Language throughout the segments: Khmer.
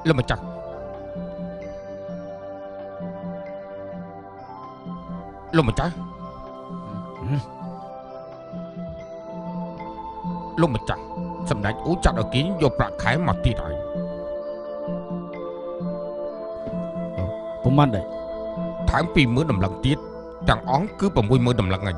លោកម្ចាស់លោកម្ចាស់លោកម្ចាស់សម្ដេចអូចាត់ឲ្យគេយកប្រាក់ខែមកទៀតហើយប្រហែលដែរថែម 20,000 តម្លឹងទៀតទាំងអង្គគឺ 60,000 តម្លឹងហើយ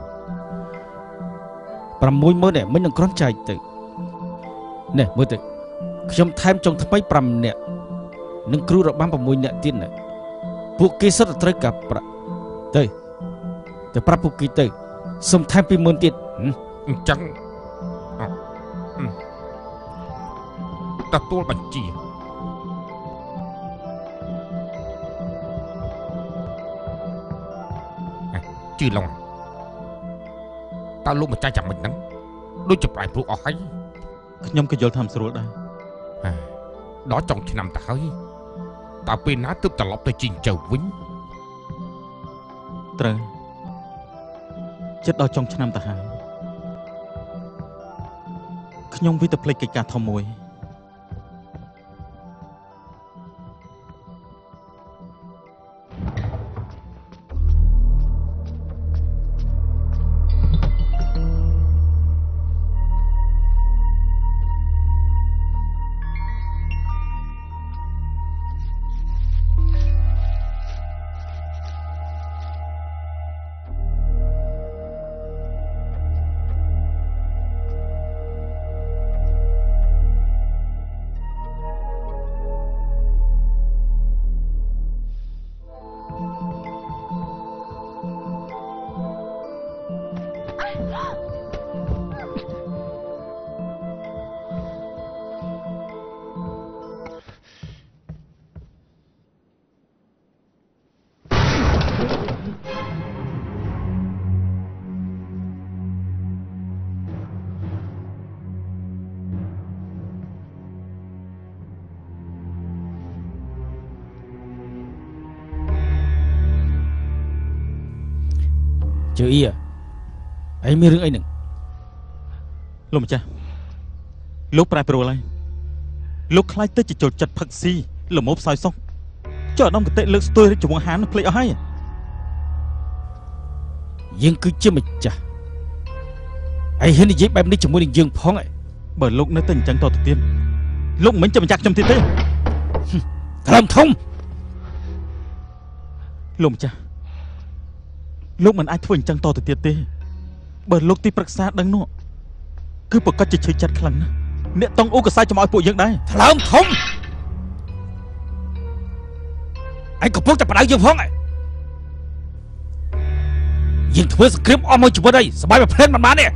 60,000 នេះមិននឹងគ្រាន់ចែកទៅនេះមើលទៅខ្ញុំថែមចុងថ្មី5នាក់និងគ្រូរបាំ6នាក់ទៀតណាពួកគេសុទ្ធតែត្រូវការប្រាក់ទៅប្រាប់ពួកគេទៅសុំថែម 20,000 ទៀតអញ្ចឹងទទួលបញ្ជាជឿឡងតើលោកម្ចាស់ចាំមិនហ្នឹងដូចជាប្រែប្រួលអស់ហើយខ្ញុំក៏យល់ថាមិនស្រួលដែរដល់ចុងឆ្នាំទៅហើយតើពេលណាទើបត្រឡប់ទៅជីងជើវិញត្រូវចិត្តដល់ចុងឆ្នាំទៅហើយខ្ញុំវិទៅភ្លេចកិច្ចការធំមួយជឿអីមានរឿងអីហ្នឹងលោកម្ចាស់លោកប្រែប្រួលហើយលោកខ្លាចទៅជាចូលចិត្តផឹកស៊ីល្មមផ្សោយសុខចុះអាដាមកតិលើកស្ទួយរាជវង្សហានភ្លេចអស់ហើយយើងគឺជាម្ចាស់ហើយហ៊ាននិយាយបែបនេះជាមួយនឹងយើងផងបើលោកនៅតែអញ្ចឹងតទៅទៀតលោកមិនចាំម្ចាស់ខ្ញុំទៀតទេថ្លើមធំលោកម្ចាស់លោកមិនអាចធ្វើអញ្ចឹងតទៅទៀតទេបើលោកទីប្រឹក្សាដឹងនោះគឺប្រកាសជាឈឺចិត្តខ្លាំងណាស់អ្នកតង់អូកសាយចំឲ្យពួកយើងដែរថ្លើមធំឯងកំពុងតែបដៅយើងផងយើងធ្វើសង្គ្រាមអស់មួយជីវិតហើយសបាយមកភ្លេនមិនបានទេ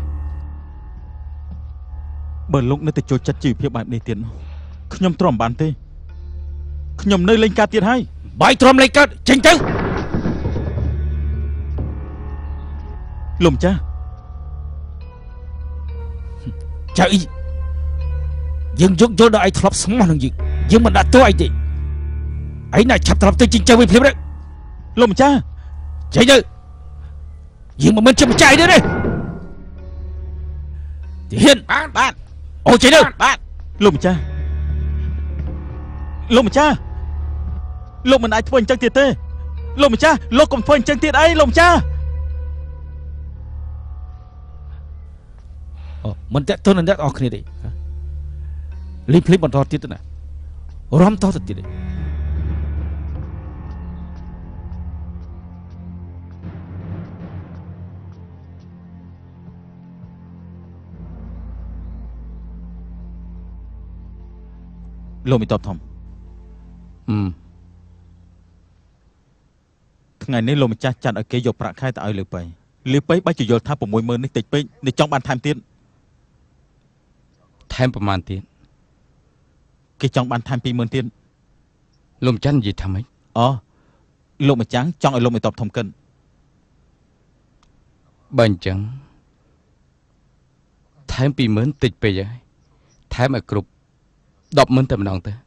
បើលោកនៅតែចូលចិត្តជីវភាពបែបនេះទៀតខ្ញុំទ្រាំបានទេខ្ញុំនៅលេងកើតទៀតហើយបាយទ្រាំលេងកើតចេញទៅលោកម្ចាស់ចៅអីយើងយកយល់ដល់ឯងធ្លាប់ស្មោះនឹងយើងមិនដាក់ទោសឯងទេឯងណាឆាប់ត្រឡប់ទៅជីងជើវិញភ្លាមទេលោកម្ចាស់ចេញទៅយើងមិនមែនជាម្ចាស់ឯនេះទេទីហ៊ានបាទអូចេញទៅបាទលោកម្ចាស់លោកមិនអាចធ្វើអញ្ចឹងទៀតទេលោកម្ចាស់លោកកុំធ្វើអញ្ចឹងទៀតអីលោកម្ចាស់មិនតេតទៅនឹងអ្នកអស់គ្នាទេលីភ្លេចបន្តទៀតទៅណារំតទៅទៀតទេលោកមីតបធំថ្ងៃនេះលោកម្ចាស់ចាត់ឲ្យគេយកប្រាក់ខែទៅឲ្យលើប៉ៃបាច់ជយល់ថា 60,000 នេះតិចពេកនេះចង់បានថែមទៀតថែមប្រមាណទៀតគេចង់បានថែម 20,000 ទៀតលោកម្ចាស់និយាយថាម៉េចលោកម្ចាស់ចង់ឲ្យលោកមីតបធំកិនបើអញ្ចឹងថែម 20,000 តិចពេកហើយថែមឲ្យគ្រប់ 10,000 តែម្ដងទៅ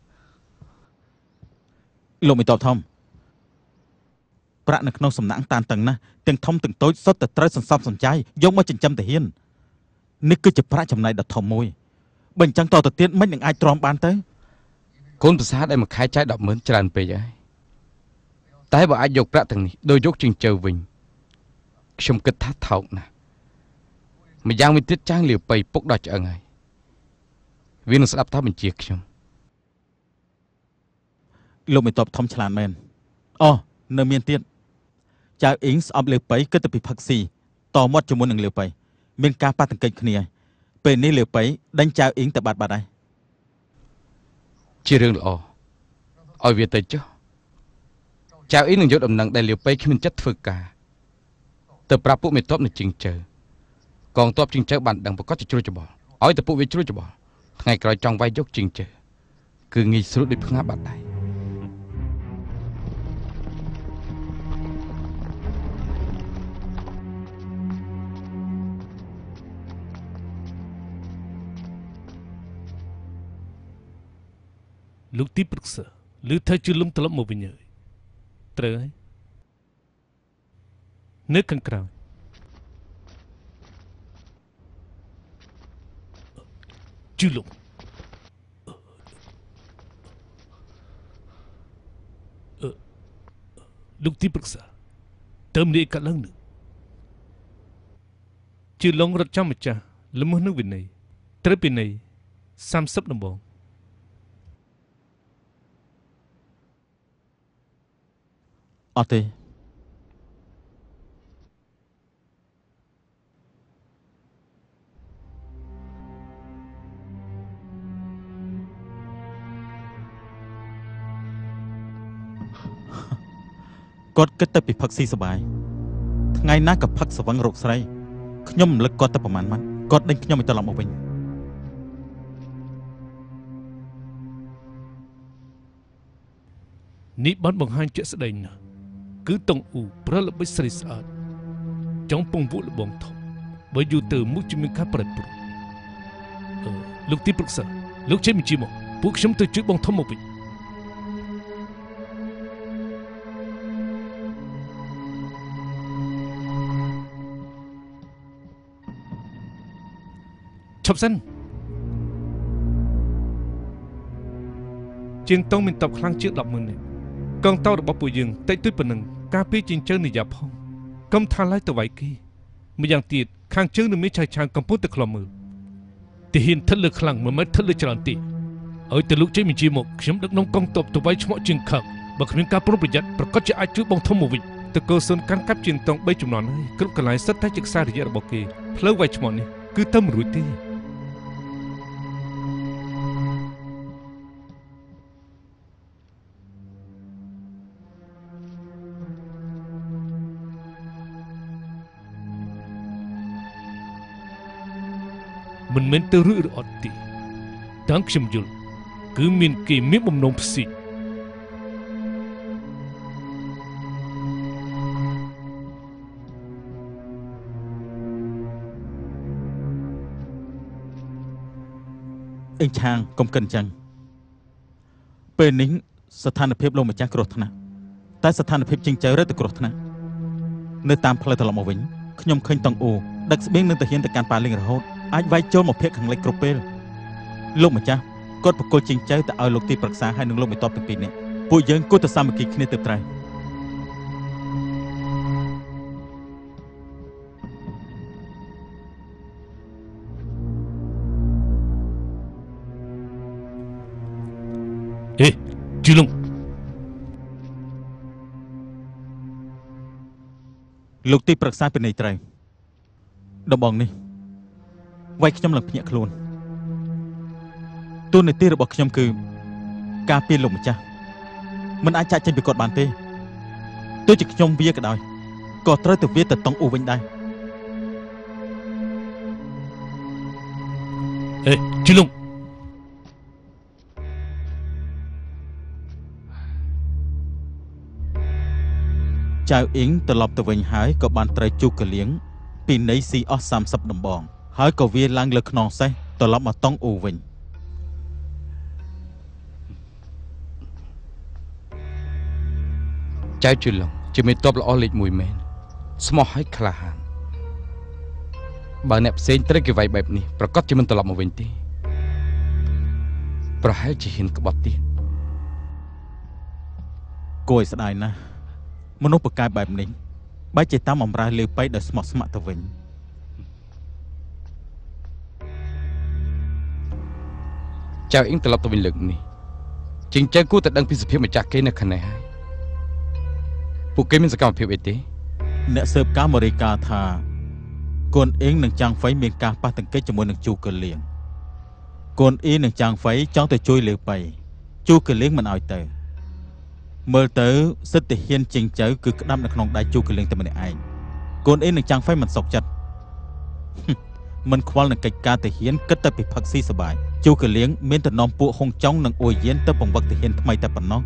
លោកមីតបធំប្រាក់នៅក្នុងសំណាក់តានតឹងណាស់ទាំងធំទាំងតូចសុទ្ធតែត្រូវសន្សំសំចៃយកមកចិញ្ចឹមតាហ៊ាននេះគឺជាប្រាក់ចំណៃដ៏ធំមួយបើអញ្ចឹងតទៅទៀតមិននឹងអាចទ្រាំបានទៅកូនប្រសាដែលមួយខែចាយ 100000 ច្រើនពេកហើយតែបើអាចយកប្រាក់ទាំងនេះដោយយកជើងជើវិញខ្ញុំគិតថាថោកណាស់ម្យ៉ាងវិញទៀតចាងលាវប៉ៃពុកដល់ឆ្អឹងហើយវានឹងស្ដាប់ថាបញ្ជាខ្ញុំលោកមិនតបធំឆ្លាតមែនអូនៅមានទៀតចៅអ៊ីងស្អប់លាវប៉ៃគិតទៅពីផឹកស៊ីតមាត់ជាមួយនឹងលាវប៉ៃមានការប៉ះទង្គិចគ្នាពេលនេះលាវប៉ៃដេញចៅអ៊ីងទៅបាត់ហើយជារឿងល្អឲ្យវាទៅចុះចៅអ៊ីងនឹងយកដំណឹងដែលលាវប៉ៃគ្មានចិត្តធ្វើការទៅប្រាប់ពួកមេតបនៅជីងជើកងទ័ពជីងជើបានដឹងប្រកាសជាជ្រួចច្បល់ឲ្យតែពួកវាជ្រួចច្បល់ថ្ងៃក្រោយចង់វាយយកជីងជើគឺងាយស្រួលដូចផ្ងាបាត់ដែរលោកទីប្រឹក្សាឬថាជឿលំត្រឡប់មកវិញហើយត្រូវហើយនៅខាងក្រៅជឿលំលោកទីប្រឹក្សាតើមនេះកាត់ឡើងនឹងជឿលងរត់ចាំម្ចាស់ល្មើសនឹងវិន័យត្រូវពិន័យ30ដំបងអត់ទេគាត់គិតទៅពីផឹកស៊ីសបាយថ្ងៃណាក៏ផឹកស្វឹងរកស្រីខ្ញុំរំលឹកគាត់ទៅប្រហែលម៉ាត់គាត់ដេញខ្ញុំឲ្យត្រឡប់មកវិញនេះបានបង្ហាញជាក់ស្ដែងណាស់គឺតុងអ៊ូប្រើល្បិចស្រីស្អាតចង់ពងពួកលបងធំបើយូរទៅមុខជាមានការប្រែប្រួលលោកទីប្រឹក្សាលោកចេញបញ្ជាមកពួកខ្ញុំទៅជួយបងធំមកវិញឈប់សិនជាងតង់មានតបខ្លាំងជាង 100000 នាក់កងតោរបស់ពួកយើងតិចតួចប៉ុណ្ណឹងការពារជាងជើងនិយាយផងកុំថាឡើយទៅវាយគេម្យ៉ាងទៀតខាងជើងនឹងមានឆាយឆាងកំពុងតែខ្លំមើលទីហ៊ានថិតលើខ្លាំងមិនមែនថិតលើច្រើនទេឲ្យតែលោកចេញបញ្ជាមកខ្ញុំដឹកនាំកងទ័ពទៅវាយឈ្មោះជាងខឹកបើគ្មានការប្រុងប្រយ័ត្នប្រកាសជាអាចជួយបងធំមកវិញតកោសុនកាន់កាប់ជាងតង់3ចំនួនហើយគ្រប់កន្លែងសិតតែជាខ្សែរយៈរបស់គេផ្លូវវាយឈ្មោះនេះគឺទៅមិនរួចទេមិនមែនទៅឬអត់ទេតាមខ្ញុំយល់គឺមានគេមានបំណងផ្សេងអេងឆាងកុំកិនចឹងពេលនេះស្ថានភាពលោកម្ចាស់គ្រោះថ្នាក់តែស្ថានភាពជាងចៅរត់ទៅគ្រោះថ្នាក់នៅតាមផ្លូវត្រឡប់មកវិញខ្ញុំឃើញតង់អ៊ូដឹកស្បៀងនឹងទាហានទៅកាន់ប៉ាលីងរហូតអាចវាយចូលមកភៀកខាងលិចគ្រប់ពេលលោកម្ចាស់គាត់បកគលជាងចៅទៅឲ្យលោកទីប្រឹក្សាហើយនឹងលោកមេតបទាំងពីរនាក់ពួកយើងគួរតែសាមគ្គីគ្នាទៅត្រូវហេជីឡុងលោកទីប្រឹក្សាពិន័យត្រូវដំបងនេះវាយខ្ញុំឡើងភ្ញាក់ខ្លួនទូនាទីរបស់ខ្ញុំគឺការពារលោកម្ចាស់មិនអាចចាក់ចេញពីគាត់បានទេទោះជាខ្ញុំវាក៏ដោយក៏ត្រូវទៅវាទៅតង់អ៊ូវិញដែរហេជីឡុងចៅអ៊ីងត្រឡប់ទៅវិញហើយក៏បានត្រូវជូកកលៀងពីនៃស៊ីអស់30ដំបងហើយក៏វាឡើងលើខ្នងសេះត្រឡប់មកតង់អ៊ូវិញចៅជឿឡងជាមេតបល្អលេខ1មែនស្មោះហើយក្លាហានបើអ្នកផ្សេងត្រូវគេវាយបែបនេះប្រកាសជាមិនត្រឡប់មកវិញទេប្រហែលជាហ៊ានក្បត់ទៀតគួរឲ្យស្ដាយណាស់មនុស្សប្រកែកបែបនេះបែរជាតាមបំរើលើប៉ៃដោយស្មោះស្ម័គ្រទៅវិញចៅអ៊ីងត្រឡប់ទៅវិញលើកនេះជីងចៅគួរតែដឹងពីសភាពម្ចាស់គេនៅខាងនេះហើយពួកគេមានសកម្មភាពអីទេអ្នកស៊ើបការមរាយការណ៍ថាកូនអ៊ីងនិងចាងហ្វៃមានការប៉ះទង្គិចជាមួយនឹងជូកលៀងកូនអ៊ីនិងចាងហ្វៃចង់ទៅជួយលើប៉ៃជូកលៀងមិនឲ្យទៅមើលទៅសិទ្ធិហ៊ានជីងចៅគឺក្តាប់នៅក្នុងដៃជូកលៀងតែម្នាក់ឯងកូនអ៊ីនិងចាងហ្វៃមិនសុខចិត្តមិនខ្វល់នឹងកិច្ចការទាហានគិតតែពីផឹកស៊ីសបាយជូកលៀងមានតែនាំពួកហុងចុងនិងអ៊ូយៀនទៅបង្វឹកទាហានថ្មីតែប៉ុណ្ណោះ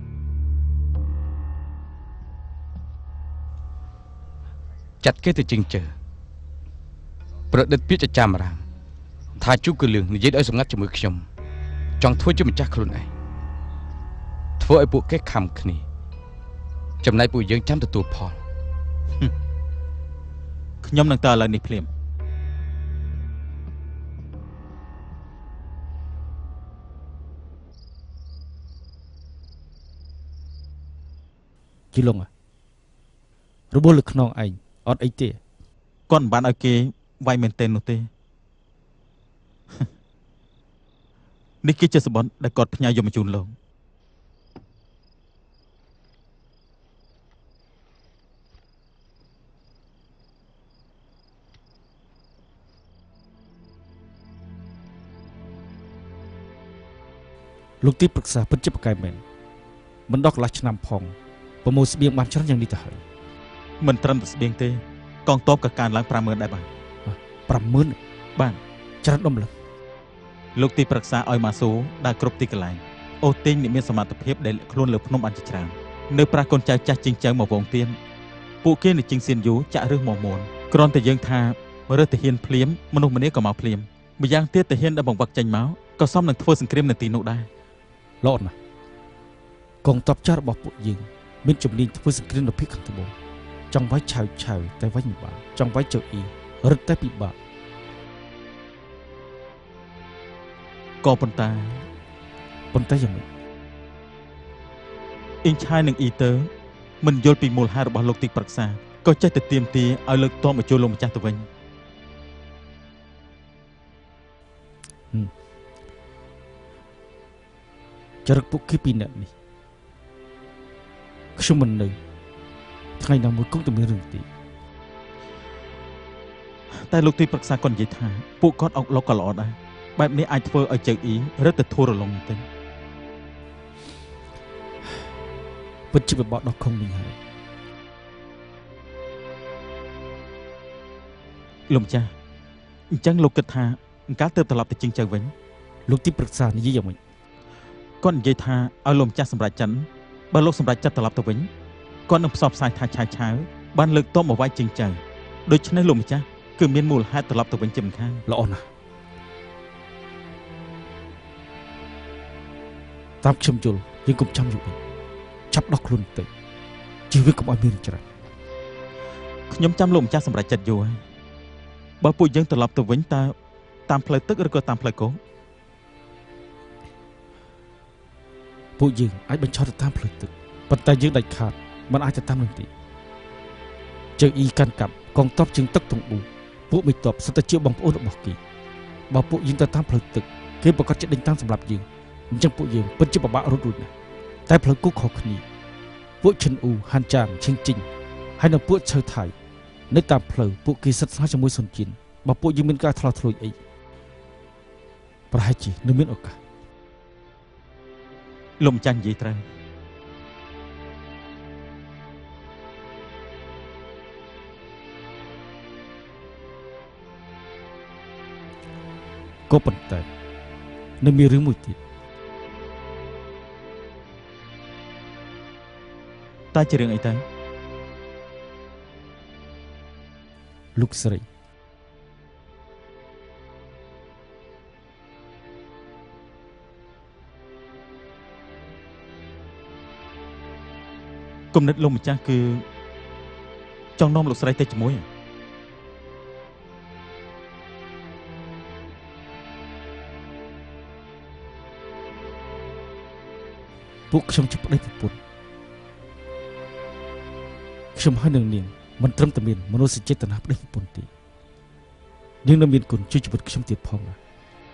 ចាត់គេទៅជីងចៅប្រឌិតពាក្យចាំរាមថាជូកលឿងនិយាយឲ្យសម្ងាត់ជាមួយខ្ញុំចង់ធ្វើជាម្ចាស់ខ្លួនឯងធ្វើឲ្យពួកគេខំគ្នាចំណែកពួកយើងចាំទទួលផលខ្ញុំនឹងទៅឥឡូវនេះភ្លាមជីឡុងរបួសលើខ្នងឯងអត់អីទេគាត់មិនបានឲ្យគេវាយមែនទេនោះទេនេះគឺជាសម្បត្តិដែលគាត់ផ្ញើយកមកជូនលោកលោកទីប្រឹក្សាពិតជាប្រកែកមែនមិនដល់កន្លះឆ្នាំផងប្រមូលស្បៀងបានច្រើនយ៉ាងនេះទៅហើយមិនត្រឹមតែស្បៀងទេកងទ័ពក៏កើនឡើង 50,000 ដែរបាទ 50,000 បាទច្រើនដុំលឹកលោកទីប្រឹក្សាឲ្យម៉ាស៊ូដើរគ្រប់ទីកន្លែងអូទិញអ្នកមានសមត្ថភាពដែលខ្លួនលើភ្នំបានជាច្រើននៅប្រាស់កូនចៅចាស់ជាងចៅមកវងទៀនពួកគេនៅជីងសៀនយូចាក់រឹសមកមួនគ្រាន់តែយើងថារើសទាហានភ្លាមមនុស្សម្នាក៏មកភ្លាមម្យ៉ាងទៀតទាហានដែលបង្វឹកចេញមកក៏សមនឹងធ្វើសង្គ្រាមនៅទីនោះដែរល្អណាស់កងទ័ពចាស់របស់ពួកយើងមានជំនាញធ្វើសង្គ្រាមនៅភាគខាងត្បូងចង់វាយឆៅតែវាយមិនបានចង់វាយចៅអ៊ីរឹតតែពិបាកក៏ប៉ុន្តែយ៉ាងម៉េចអ៊ីងឆាយនិងអ៊ីទើមិនយល់ពីមូលហេតុរបស់លោកទីប្រឹក្សាក៏ចេះតែទាមទារឲ្យលើកទ័ពមកជួយលោកម្ចាស់ទៅវិញចរិតពួកគេពីរនាក់នេះខ្ញុំមិននៅថ្ងៃណាមួយគង់តែមានរឿងទីតែលោកទីប្រឹក្សាគាត់និយាយថាពួកគាត់អុកឡុកក៏ល្អដែរបែបនេះអាចធ្វើឲ្យចៅអ៊ីរឹតតែធូររលុងទៅពិតជាពិបាកដល់ខុងវិញហើយលោកម្ចាស់អញ្ចឹងលោកគិតថាអង្កាលទៅត្រឡប់ទៅជីងចៅវិញលោកទីប្រឹក្សានិយាយយ៉ាងម៉េចគាត់និយាយថាឲ្យលោកម្ចាស់សម្រេចចិនបើលោកសម្រេចចិត្តត្រឡប់ទៅវិញគាត់នឹងផ្សព្វផ្សាយថាឆាវបានលើកតបមកវាយជីងចៅដូច្នេះលោកម្ចាស់គឺមានមូលហេតុត្រឡប់ទៅវិញជាមិនខានល្អណាស់តាមខ្ញុំយល់យើងកុំចាំយូរពេកចាប់ដោះខ្លួនទៅជីវិតកុំឲ្យមានច្រើនខ្ញុំចាំលោកម្ចាស់សម្រេចចិត្តយូរហើយបើពួកយើងត្រឡប់ទៅវិញតើតាមផ្លូវទឹកឬក៏តាមផ្លូវគោកពួកយើងអាចបញ្ឈប់ទៅតាមផ្លូវទឹកប៉ុន្តែយើងដាច់ខាតមិនអាចទៅតាមនោះទេជើងអ៊ីកាន់កាប់កងទ័ពជើងទឹកទាំង4ពួកមេទ័ពសិតតែជាបងប្អូនរបស់គេបើពួកយើងទៅតាមផ្លូវទឹកគេប្រកាសជាដេញតាមសម្រាប់យើងអញ្ចឹងពួកយើងពិតជាពិបាករត់រួចណាស់តែផ្លូវគូខុសគ្នាពួកឈិនអ៊ូហានចាងឈិងជីងហើយនៅពួកឈើថៃនៅតាមផ្លូវពួកគេសិតស្នាជាមួយសុនជីនបើពួកយើងមានការឆ្លោះឆ្លួយអីប្រហែលជានឹងមានឱកាសលំចាញ់និយាយត្រូវក៏ប៉ុន្តែនៅមានរឿងមួយទៀតតើជារឿងអីទៅលោកស្រីគំនិតលោកម្ចាស់គឺចង់នាំលោកស្រីទៅជាមួយពួកខ្ញុំជាប្តីប្រពន្ធខ្ញុំហើយនឹងនាងមិនត្រឹមតែមានមនោសញ្ចេតនាប្តេជ្ញាប្រពន្ធទេនាងនៅមានគុណជួយជីវិតខ្ញុំទៀតផងណា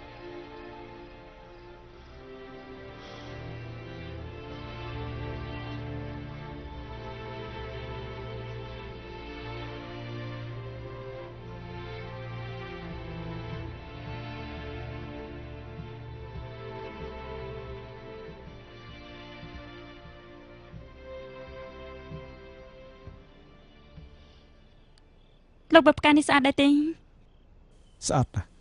លោកបើផ្កានេះស្អាតដែរទេស្អាតណាស់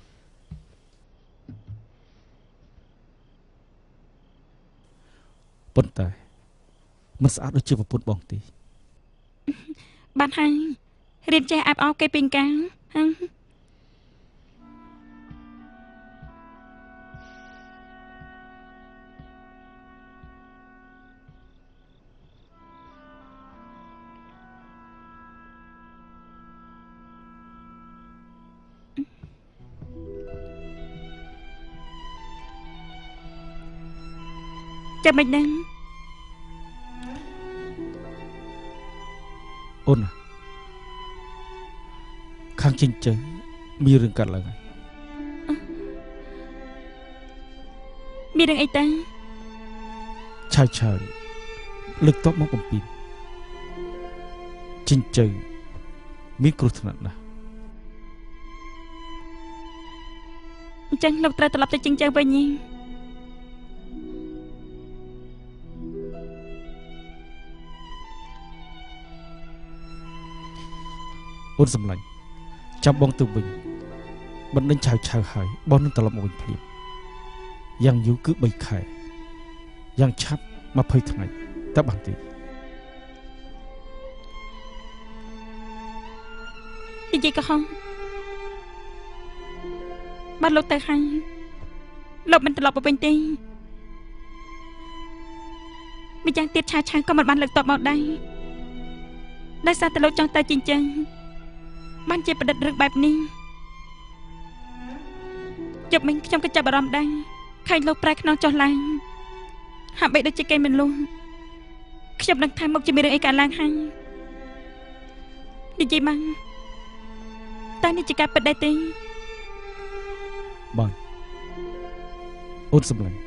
ប៉ុន្តែមិនស្អាតដូចជាប្រពន្ធបងទេបានហើយរៀនចេះអាប់អោគេពីកាំងចាំមិនដឹងអូនខាងចិញ្ចឹងមានរឿងកាត់ឡើងហើយមានរឿងអីទៅឆាយលើកតបមកបំពេញចិញ្ចឹងមានគ្រោះថ្នាក់ណាស់អញ្ចឹងលោកត្រូវត្រឡប់ទៅចិញ្ចឹងវិញអូនសម្លាញ់ចាំបងទៅវិញបណ្ដេញឆាវហើយបងនឹងត្រឡប់មកវិញភ្លាមយ៉ាងយូរគឺ3ខែយ៉ាងឆាប់20ថ្ងៃតើបានទេនិយាយក៏ហងបានលោកទៅហើយលោកមិនត្រឡប់មកវិញទេម្យ៉ាងទៀតឆាវក៏មិនបានលើកតបមកដែរដោយសារតែលោកចង់ទៅចិញ្ចឹងបានជាប្រឌិតរឿងបែបនេះជប់មិញខ្ញុំក៏ចាប់អារម្មណ៍ដែរឃើញលោកប្រែខ្នងចុះឡើងហាក់បីដូចជាគេមិនលួងខ្ញុំនឹងថាមកជាមានរឿងអីកើតឡើងហើយនិយាយមកតើនេះជាការពិតដែរទេបងអូនសម្លាញ់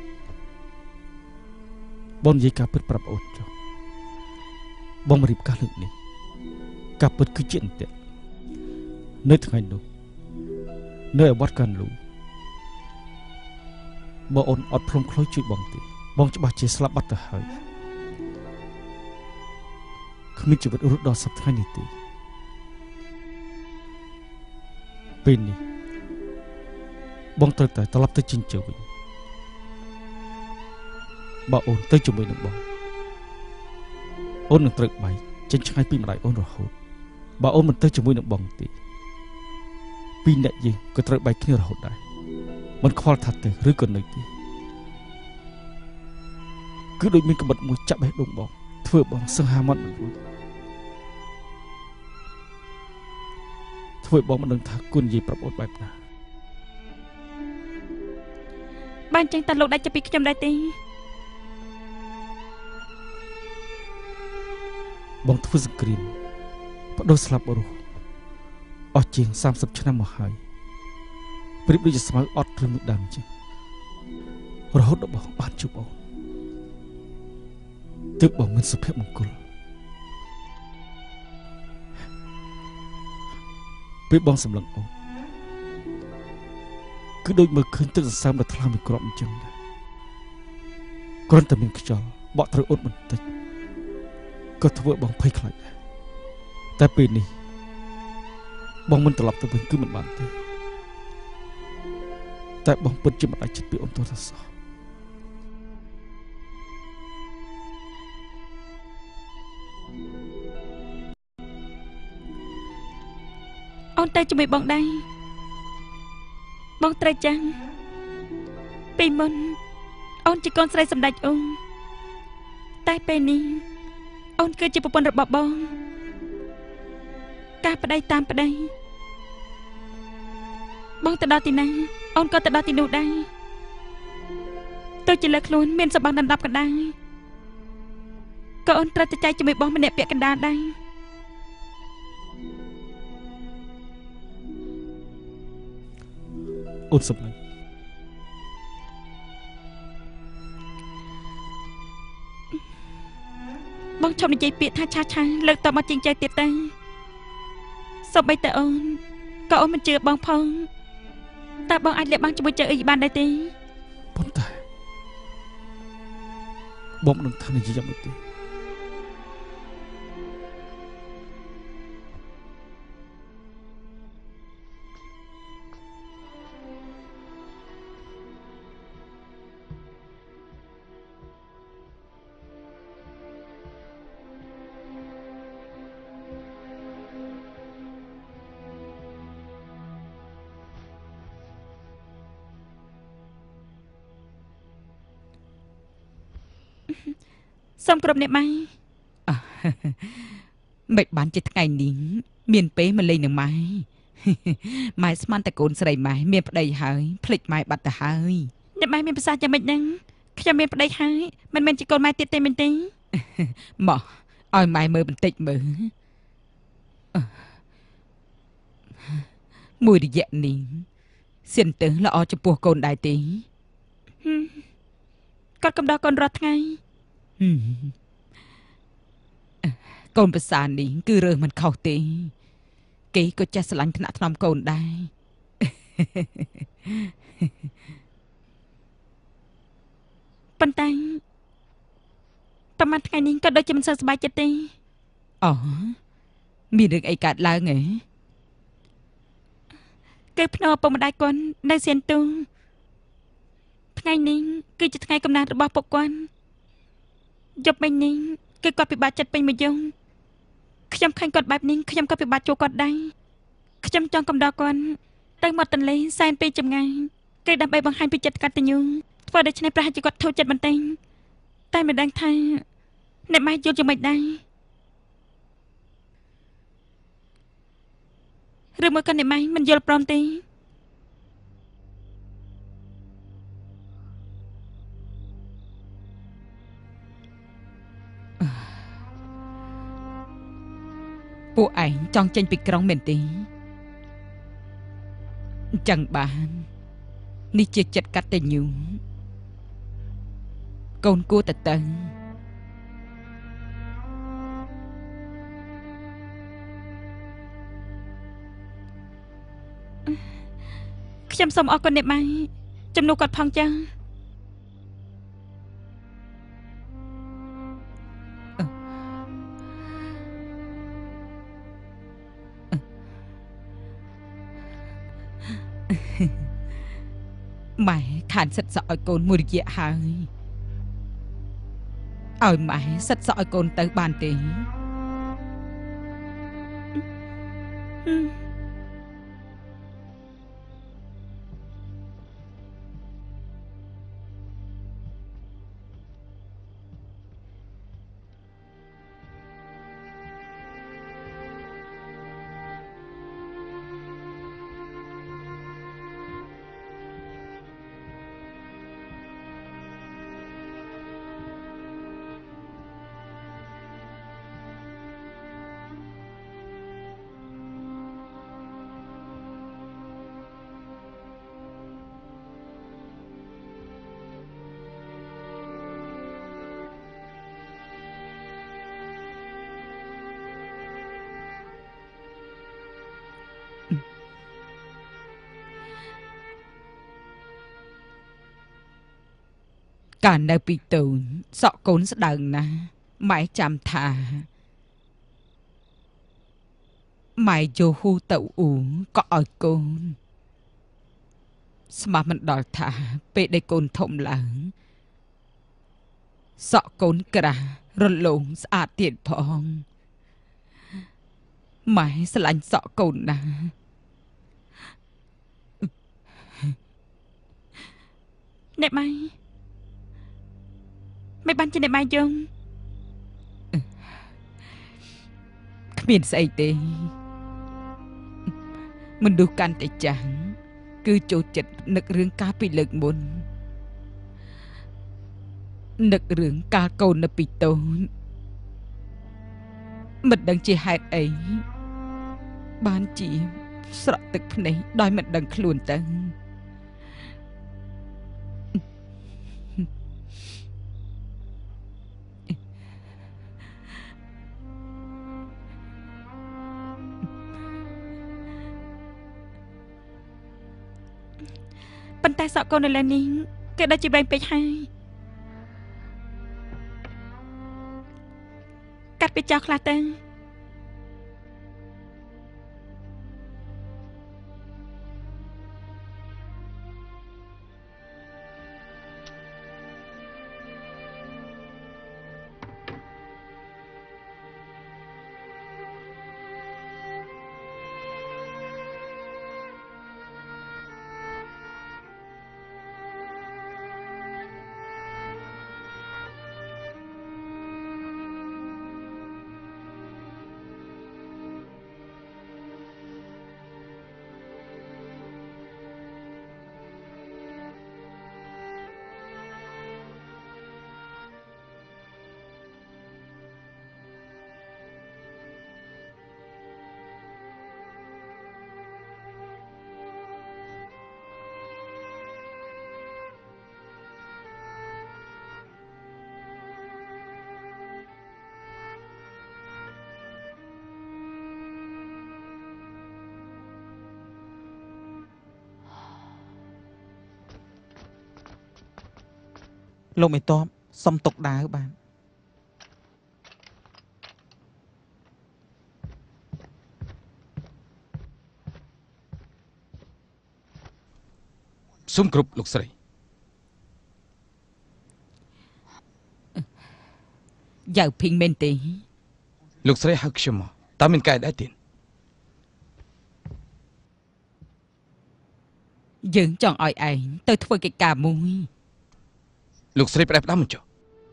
បងនិយាយការពិតប្រាប់អូនចុះបងមករៀបការលើកនេះការពិតគឺជាអន្ទាក់នៅថ្ងៃនោះនៅឯវត្តកាន់លូបើអូនអត់ផ្លុំខ្លុយជួយបងទេបងច្បាស់ជាស្លាប់បាត់ទៅហើយគ្មានជីវិតរស់ដល់សប្តាហ៍នេះទេពេលនេះបងត្រូវតែត្រឡប់ទៅចិញ្ចឹមវិញបើអូនទៅជាមួយនឹងបងអូននឹងត្រូវបែកចេញឆ្ងាយពីម្ដាយអូនរហូតបើអូនមិនទៅជាមួយនឹងបងទេពីរអ្នកយើងក៏ត្រូវបែកគ្នារហូតដែរមិនខ្វល់ថាទៅឬក៏នៅទេគឺដូចមានក្បិតមួយចាក់បេះដូងបងធ្វើបងសឹងហាមាត់មិនរួចធ្វើបងមិនដឹងថាគួរនិយាយប្រាប់អូនបែបណាបានចឹងតើលោកដាច់ចាប់ពីខ្ញុំដែរទេបងធ្វើសង្គ្រាមបដូរស្លាប់រស់អស់ជាង30ឆ្នាំមកហើយប្រៀបដូចជាស្មៅអត់ឬមួយដើមចឹងរហូតដល់បងបានជួបអូនទើបបងមានសុភមង្គលពេលបងសម្លឹងអូនគឺដូចមើលឃើញទឹកសន្សើមដ៏ថ្លាមួយគ្រាប់អញ្ចឹងដែរគ្រាន់តែមានខ្យល់បក់ត្រូវអូនបន្តិចក៏ធ្វើបងភ័យខ្លាចដែរតែពេលនេះបងមិនត្រឡប់ទៅវិញគឺមិនបានទេតែបងពិតជាមិនអាចចិត្តពីអូនទៅសោះអូនទៅជាមួយបងដែរបងត្រូវចាំពីមុនអូនជាកូនស្រីសម្ដេចអូនតែពេលនេះអូនគឺជាប្រពន្ធរបស់បងការប្តីតាមប្តីបងទៅដល់ទីណាអូនក៏ទៅដល់ទីនោះដែរទៅជាលើខ្លួនមានសម្បត្តិដណ្ដប់កណ្ដាលក៏អូនត្រូវទៅចែកជាមួយបងម្នាក់ពាក់កណ្ដាលដែរអូនសម្លាញ់បងឈប់និយាយពាក្យថាឆាលើកតបមកជាងใจទៀតទៅសូម្បីតែអូនក៏អូនមិនជឿបងផងតើបងអាចលាក់បាំងជាមួយចៅអីបានដែរទេប៉ុន្តែបងមិនដឹងថានិយាយយ៉ាងម៉េចទេសូមគោរពអ្នកម៉ែមិនបានជាថ្ងៃនេះមានពេលមកលេងនឹងម៉ែម៉ែស្មានតែកូនស្រីម៉ែមានប្តីហើយភ្លេចម៉ែបាត់ទៅហើយអ្នកម៉ែមានប្រសាសន៍យ៉ាងម៉េចហ្នឹងខ្ញុំមានប្តីហើយមិនមែនជាកូនម៉ែទៀតទេមែនទេមកឲ្យម៉ែមើលបន្តិចមើលមួយរយៈនេះសៀនទៅល្អចំពោះកូនដែរទេគាត់កំដរកូនរាល់ថ្ងៃកូនប្រសានេះគឺរើសមិនខុសទេគេក៏ចេះស្រឡាញ់ថ្នាក់ថ្នមកូនដែរប៉ុន្តែប្រហែលថ្ងៃនេះក៏ដូចជាមិនសូវសប្បាយចិត្តទេអូមានរឿងអីកើតឡើងហ៎គឺភ្នំឪពុកម្ដាយគាត់នៅសៀនទូថ្ងៃនេះគឺជាថ្ងៃកំណើតរបស់ពុកគាត់យប់មិញនេះគឺគាត់ពិបាកចិត្តពេញមួយយប់ខ្ញុំឃើញគាត់បែបនេះខ្ញុំក៏ពិបាកជួបគាត់ដែរខ្ញុំចង់កំដរគាត់ទៅមាត់ទន្លេសែនពីចម្ងាយគឺដើម្បីបង្ហាញពីចិត្តកតញ្ញូធ្វើដូច្នេះប្រហែលជាគាត់ធូរចិត្តបន្តិចតែមិនដឹងថាអ្នកម៉ែយល់យ៉ាងម៉េចដែរឬមកក៏អ្នកម៉ែមិនយល់ព្រមទេពួកឯងចង់ចេញពីក្រុងមែនទេអញ្ចឹងបាននេះជាចិត្តកតញ្ញូកូនគួរតែទៅខ្ញុំសូមអរគុណអ្នកម៉ែជំនួសគាត់ផងចាម៉ែខានសិតសក់ឲ្យកូនមួយរយៈហើយឲ្យម៉ែសិតសក់ឲ្យកូនទៅបានទេកាលនៅពីតូនសក់កូនស្ដើងណាស់ម៉ែចាំថាម៉ែយោហ៊ូទៅអ៊ូក៏ឲ្យកូនស្មាស់មិនដល់ថាពេលដែលកូនធំឡើងសក់កូនក្រាស់រលោងស្អាតទៀតផងម៉ែស្រឡាញ់សក់កូនណាស់អ្នកម៉ែមិនបានជាអ្នកម៉ែយំគ្មានស្អីទេមនុស្សកាន់តែចាស់គឺចូលចិត្តនឹករឿងកាលពីលើកមុននឹករឿងកាលកូននៅពីតូនមិនដឹងជាហេតុអីបានជាស្រក់ទឹកភ្នែកដោយមិនដឹងខ្លួនទៅប៉ុន្តែសក់កូនឥឡូវនេះគេដូចជាបែងពេកហើយកាត់ពីចោលខ្លះទៅលោកមេតបសុំទុកដាវបានសូមគ្រប់លោកស្រីយ៉ាវភីងមែនទេលោកស្រីហៅខ្ញុំមកតើមានកែដែរទៀតយើងចង់ឲ្យឯងទៅធ្វើកិច្ចការមួយលោកស្រីផ្ដែផ្ដាំមិនចុះ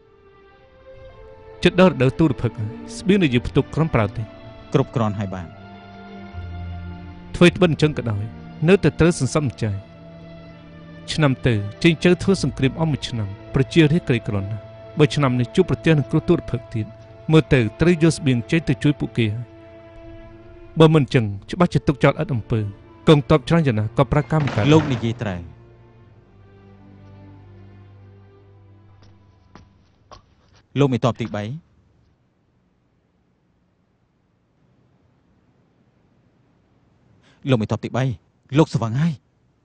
ចិត្តដល់រដូវទូរភឹកស្បៀងដែលយើងផ្ទុកក្រុមប្រើទេគ្រប់គ្រាន់ហើយបានធ្វើត្បិតអញ្ចឹងក៏ដោយនៅតែត្រូវសន្សំចៃឆ្នាំទៅចេញជើធ្វើសង្គ្រាមអស់មួយឆ្នាំប្រជារាស្ត្រក្រីក្រណាស់បើឆ្នាំនេះជួបប្រទះនឹងគ្រោះទូរភឹកទៀតមើលទៅត្រូវយកស្បៀងចេញទៅជួយពួកគេហើយបើមិនអញ្ចឹងច្បាស់ជាទុកចោលឥតអំពើកងទ័ពច្រើនយ៉ាងណាក៏ប្រកាសកម្មការលោកនិយាយត្រូវលោកមេតបទី3លោកមេតបទី3លោកស្វឹងហើយ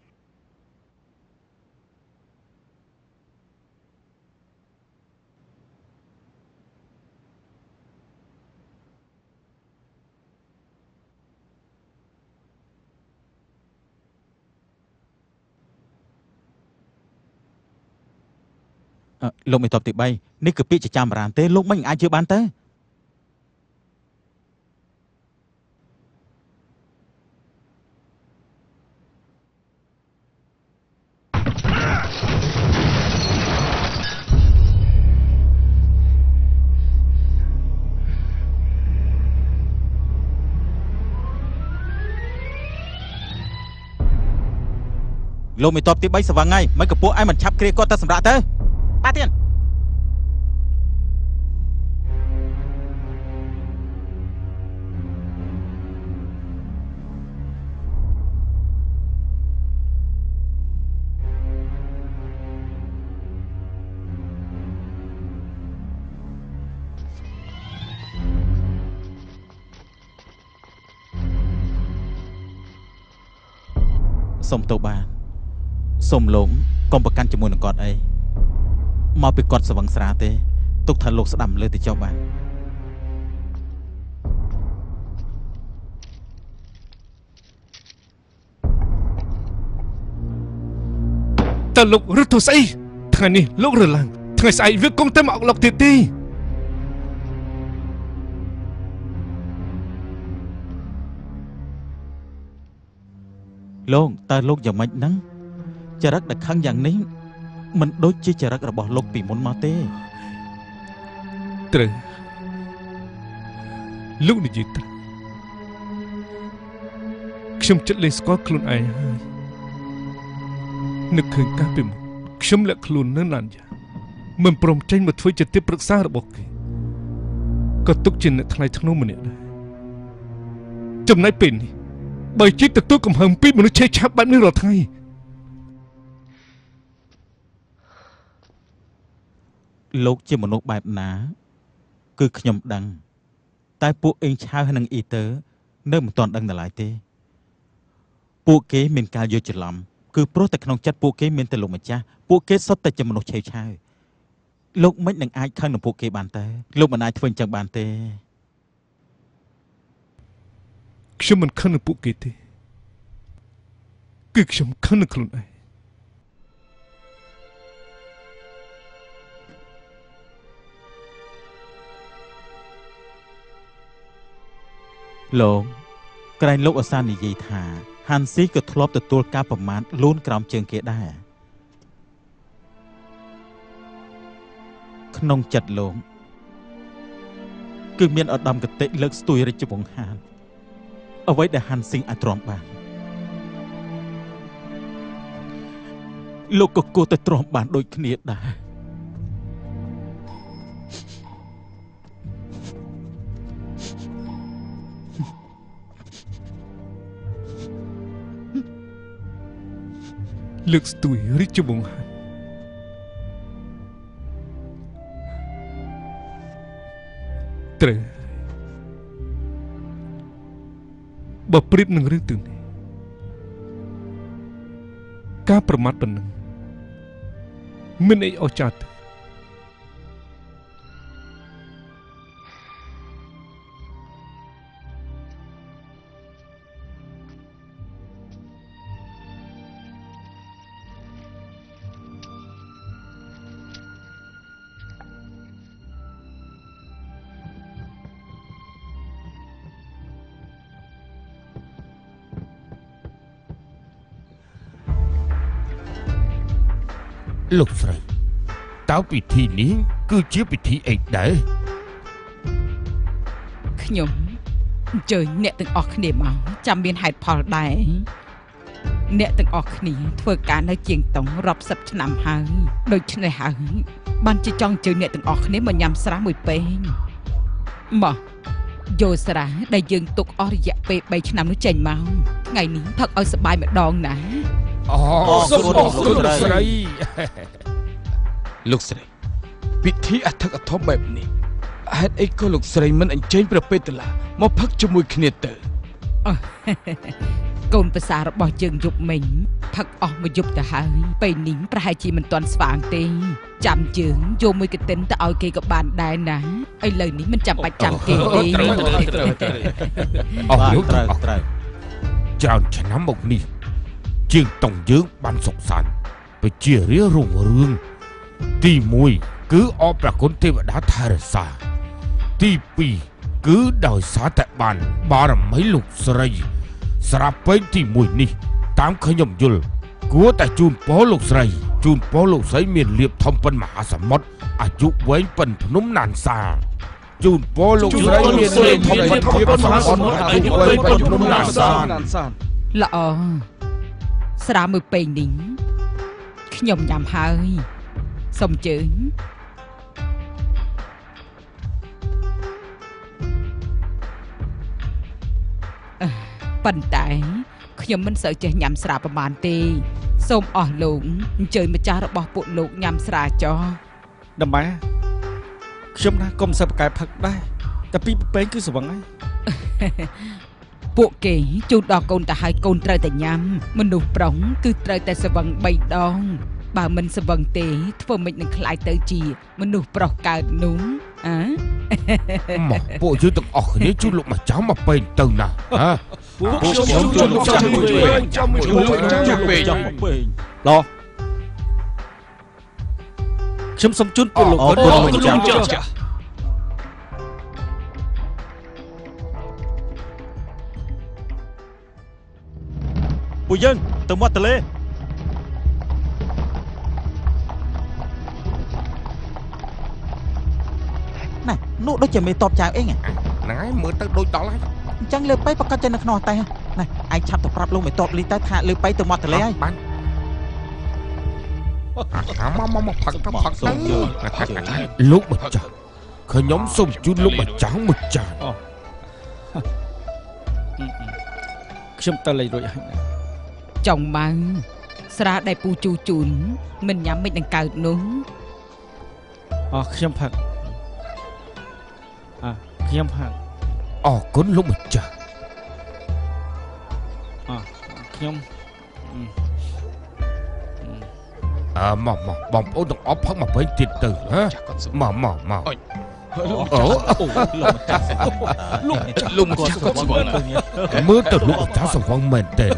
លោកមេតបទី3នេះគឺពាក្យចចាមបារាណទេលោកមិនអាចជឿបានទេលោកមេតបទី3ស្វឹងហើយមិនក៏ពួកឯងមិនឆាប់គ្រាគាត់ទៅសម្រាប់ទៅបាទទៀតសុំទៅបានសុំលោកកុំប្រកាន់ជាមួយនឹងគាត់អីមកពីគាត់ស្វឹងស្រាទេទុកថាលោកស្ដាំលើទៅចុះបានតើលោករត់ទៅស្អីថ្ងៃនេះលោករឡើងថ្ងៃស្អែកវាគង់តែមកអុកឡុកទៀតទេលោកតើលោកយ៉ាងម៉េចហ្នឹងចរិតដែលខឹងយ៉ាងនេះមិនដូចជាចរិតរបស់លោកពីមុនមកទេត្រូវលោកនិយាយត្រូវខ្ញុំចិត្តលេងស្គាល់ខ្លួនឯងហើយនឹកឃើញកាលពីមុនខ្ញុំលាក់ខ្លួននៅណានយ៉ាមិនព្រមចេញមកធ្វើជាទីប្រឹក្សារបស់គេក៏ទុកជាអ្នកថ្លៃថ្នូរម្នាក់ដែរចំណែកពេលនេះបើជិះទទួលកំហឹងពីមនុស្សឆេះឆាប់បែបនេះរាល់ថ្ងៃលោកជាមនុស្សបែបណាគឺខ្ញុំដឹងតែពួកអេងឆាវនិងអ៊ីទើនៅមិនទាន់ដឹងដល់ឡើយទេពួកគេមានការយល់ច្រឡំគឺព្រោះតែក្នុងចិត្តពួកគេមានតែលោកម្ចាស់ពួកគេសុទ្ធតែជាមនុស្សឆេវឆាវលោកមិននឹងអាចខឹងនឹងពួកគេបានទេលោកមិនអាចធ្វើអញ្ចឹងបានទេខ្ញុំមិនខឹងនឹងពួកគេទេគឺខ្ញុំខឹងនឹងខ្លួនឯងលោកក្រែងលោកអសាននិយាយថាហាន់ស៊ីក៏ធ្លាប់ទទួលការប្រមាថលូនក្រោមជើងគេដែរក្នុងចិត្តលោកគឺមានឧត្តមគតិលើកស្ទួយរាជវង្សហានអ្វីដែលហាន់ស៊ីអាចទ្រាំបានលោកក៏គួរតែទ្រាំបានដូចគ្នាដែរលើកស្ទួយរាជវង្សហានត្រូវបើប្រៀបនឹងរឿងទាំងនេះការប្រមាថប៉ុណ្ណឹងមិនអីអស្ចារ្យទេលោកស្រីតើពិធីនេះគឺជាពិធីអីដែរខ្ញុំអញ្ជើញអ្នកទាំងអស់គ្នាមកចាំមានហេតុផលដែរអ្នកទាំងអស់គ្នាធ្វើការនៅជាងតុងរាប់សិបឆ្នាំហើយដូច្នេះហើយបានជាចង់អញ្ជើញអ្នកទាំងអស់គ្នាមកញ៉ាំស្រាមួយពេងមកយកស្រាដែលយើងទុកអស់រយៈពេល3ឆ្នាំនោះចេញមកថ្ងៃនេះផឹកឲ្យសប្បាយម្ដងណាអូសូមអរគុណលោកស្រីលោកស្រីពិធីអធិកអធមបែបនេះហេតុអីក៏លោកស្រីមិនអញ្ជើញព្រះពេទ្យឡាមកផឹកជាមួយគ្នាទៅកូនប្រសារបស់យើងយប់មិញផឹកអស់មួយយប់ទៅហើយពេលនេះប្រហែលជាមិនទាន់ស្វាងទេចាំយើងយកមួយកតិនទៅឲ្យគេក៏បានដែរណាឥឡូវនេះមិនចាំបាច់ចាំគេទេអស់លោកត្រូវច្រើនឆ្នាំមកនេះជាងតុងយើងបានសុខសាន្តប្រជារាស្ត្ររុងរឿងទី1គឺអរព្រះគុណទេវតាថែរក្សាទី2គឺដោយសារតែបានបារមីលោកស្រីស្រាប់ពេញទី1នេះតាមខ្ញុំយល់គួរតែជូនពរលោកស្រីជូនពរលោកស្រីមានលៀបធំប៉ុនមហាសមុទ្រអាយុវែងប៉ុនភ្នំណានសាជូនពរលោកស្រីមានលៀបធំប៉ុនមហាសមុទ្រអាយុវែងប៉ុនភ្នំណានសាល្អស្រាមួយពេងនេះខ្ញុំញ៉ាំហើយសូមអញ្ជើញប៉ុន្តែខ្ញុំមិនសូវចេះញ៉ាំស្រាប្រមាណទេសូមអស់លោកអញ្ជើញម្ចាស់របស់ពួកលោកញ៉ាំស្រាចោះដំបែខ្ញុំណាកុំសិបកែផឹកដែរតែពីពេងគឺស្វឹងហើយពួកគេជូនដល់កូនទៅហើយកូនត្រូវតែញ៉ាំមនុស្សប្រុសគឺត្រូវតែស្វឹង3ដងបើមិនស្វឹងទេធ្វើមិននឹងខ្លាយទៅជាមនុស្សប្រុសកើតនោះមកពួកយើងទាំងអស់គ្នាជូនលោកម្ចាស់មកពេងទៅណាពួកខ្ញុំជូនលោកចាស់មួយចាំមួយពេងឡោខ្ញុំសូមជូនពួកលោកម្ចាស់ពួកយើងទៅមាត់ទន្លេណែនោះដូចជាមេតបចៅអីហ្នឹងហើយមើលទៅដូចដល់ហើយអញ្ចឹងលើបៃប្រកាសចេញនៅក្នុងតែណែឯងឆាប់ទៅប្រាប់លោកមេតបលីទៅថាលើបៃទៅមាត់ទន្លេហើយបានមកផឹកទៅលោកម្ចាស់ខ្ញុំសូមជូនលោកម្ចាស់មួយចានខ្ញុំទៅលេងរួចហើយចង់មកស្រាដែលពូជូនមិនញ៉ាំមិននឹងកើតនោះខ្ញុំផឹកខ្ញុំផឹកអរគុណលោកម្ចាស់ខ្ញុំមកបងប្អូនទាំងអស់ផឹកមកពេញទៀតទៅហ៎មកលោកម្ចាស់គាត់ស្វឹងមើលទៅលោកម្ចាស់ស្វឹងមែនទេណា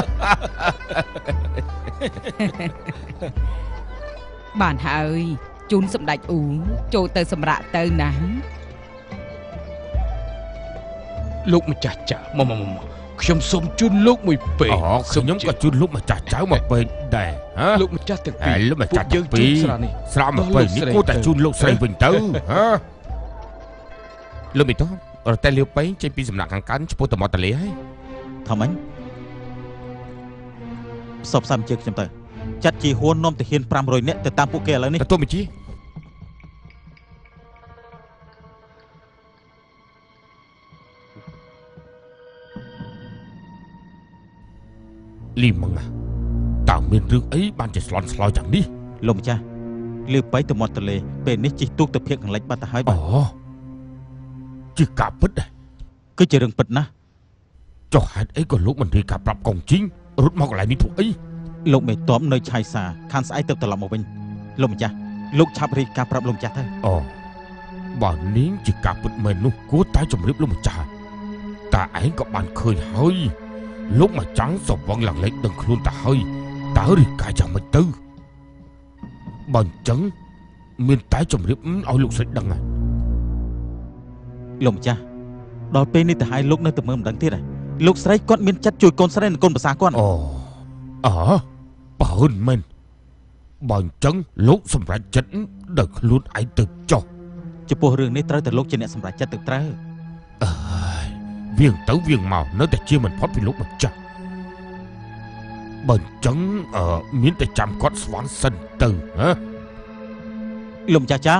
បានហើយជូនសម្ដេចអ៊ូចូលទៅសម្រាកទៅណាលោកម្ចាស់ចាមកខ្ញុំសូមជូនលោកមួយពេកខ្ញុំក៏ជូនលោកម្ចាស់ចៅមកពេកដែរហ៎លោកម្ចាស់ទាំងពីរលោកម្ចាស់ទាំងពីរស្រាមកពេកនេះគួរតែជូនលោកស្រីវិញទៅហ៎លោកមីតោរតែលាវពេញចេញពីសំណាក់ខាងកាន់ឆ្ពោះទៅមាត់ទន្លេហើយថាម៉េចផ្សព្វផ្សាយជើងខ្ញុំទៅចាត់ជាហ៊ុននាំទាហាន500នាក់ទៅតាមពួកគេឥឡូវនេះទទួលបញ្ជាលីម៉ងតើមានរឿងអីបានជាស្លន់ស្លោយ៉ាងនេះលោកម្ចាស់លាវពេញទៅមាត់ទន្លេពេលនេះជិះទូកទៅភៀកខាងលិចបាត់ទៅហើយបាទជាការពិតដែរគឺជារឿងពិតណាស់ចុះហេតុអីក៏លោកមិនរៀបការប្រាប់កងជីងរត់មកកន្លែងនេះធ្វើអីលោកមេតបនៅឆៃសាខានស្អែកទៅត្រឡប់មកវិញលោកម្ចាស់លោកឆាប់រៀបការប្រាប់លោកម្ចាស់ទៅបើនាងជាការពិតមែននោះគួរតែជម្រាបលោកម្ចាស់តែឯងក៏បានឃើញហើយលោកម្ចាស់ស្វឹងឡើងលេចដឹងខ្លួនទៅហើយតើរៀបការយ៉ាងម៉េចទៅបើអញ្ចឹងមានតែជម្រាបឲ្យលោកស្រីដឹងហើយលោកម្ចាស់ដល់ពេលនេះទៅឲ្យលោកនៅតែមើលមិនដឹងទៀតលោកស្រីគាត់មានចិត្តជួយកូនស្រីនិងកូនប្រសាគាត់បើមិនមែនបើអញ្ចឹងលោកសម្រេចចិត្តដល់ខ្លួនឯងទៅចុះចំពោះរឿងនេះត្រូវតែលោកជាអ្នកសម្រេចចិត្តទៅត្រូវវៀងទៅវៀងមកនៅតែជាមិនផុតពីលោកម្ចាស់បើអញ្ចឹងមានតែចាំគាត់ស្វន់សិនទៅហ៎លោកម្ចាស់ចាង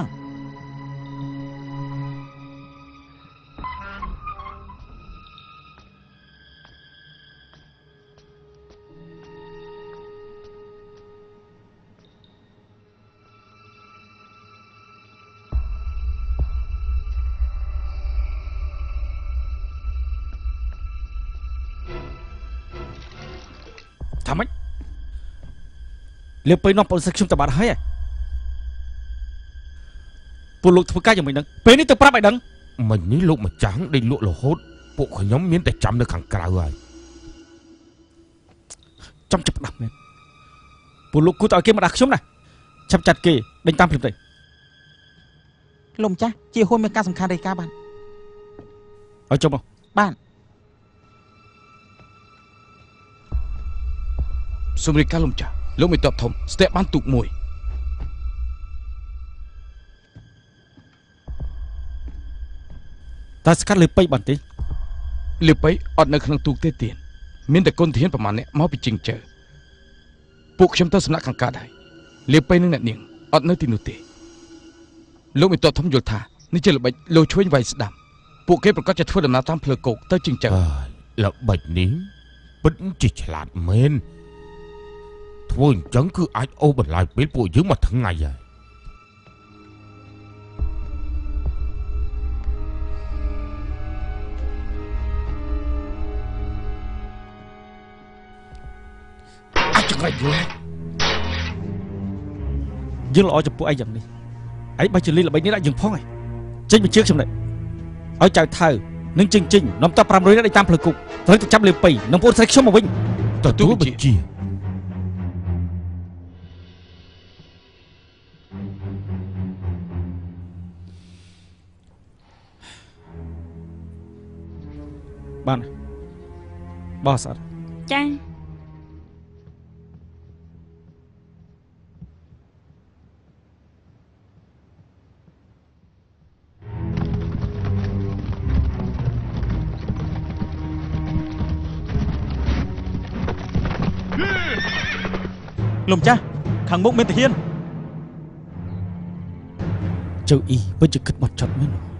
ថាម៉េចលាវពេញនាំពលសិទ្ធខ្ញុំទៅបាត់ហើយពួកលោកធ្វើការយ៉ាងម៉េចដឹងពេលនេះទៅប្រាប់ឲ្យដឹងមិញនេះលោកម្ចាស់ដេកលក់រហូតពួកខ្ញុំមានតែចាំនៅខាងក្រៅហើយចាំចាប់ដាស់មែនពួកលោកគូតឲ្យគេមកដាស់ខ្ញុំណាចាប់ចាត់គេដេញតាមព្រឹបទៅលោកម្ចាស់ជាហ៊ុនមានការសំខាន់រាយការណ៍បានឲ្យចុះមកបានសូមរាយការណ៍លោកម្ចាស់លោកមេតបធំស្ទាក់បានទូកមួយតើស្កាត់លើពេជ្របានទេលើពេជ្រអត់នៅក្នុងទូកទេទៀតមានតែកូនទាហានប្រមាណអ្នកមកពីជិងជើពួកខ្ញុំទៅសំណាក់ខាងកើតហើយលើពេជ្រនឹងអ្នកនាងអត់នៅទីនោះទេលោកមេតបធំយល់ថានេះជាល្បិចលោឆ្វេងវាយស្ដាំពួកគេប្រកាសជាធ្វើដំណើរតាមផ្លូវគោកទៅជិងជើល្បិចនេះពិតជាឆ្លាតមែនធ្វើអញ្ចឹងគឺអាចអូសបន្លាយពេលពួកយើងមួយថ្ងៃហើយអាចចង្រៃយើងល្អចំពោះឯងយ៉ាងនេះឯងបើជាលីល្បិចនេះដាក់យើងផងឯងចេញបញ្ជាខ្ញុំនេះឲ្យចៅថៅនឹងជិញនាំត500នាក់តាមផ្លូវគុកត្រូវទៅចាប់លាវពេញនិងពួកស្រីខ្ញុំមកវិញទទួលបញ្ជាបានបោះអត់ចាលោកម្ចាស់ខាងមុខមានទាហានចៅអ៊ីពិតជាគិតបត់ចត់មែន